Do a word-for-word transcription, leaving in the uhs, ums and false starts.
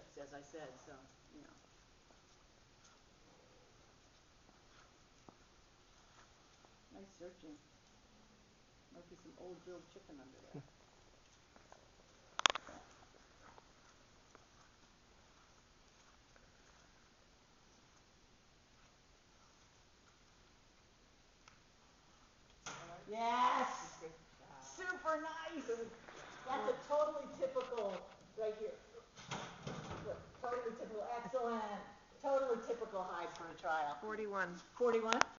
chips, as I said, so, you know. Nice searching. Might be some old grilled chicken under there. Yes! Super nice! That's a totally typical, right here. Look, totally typical, excellent. Totally typical height for a trial. Forty-one. Forty-one?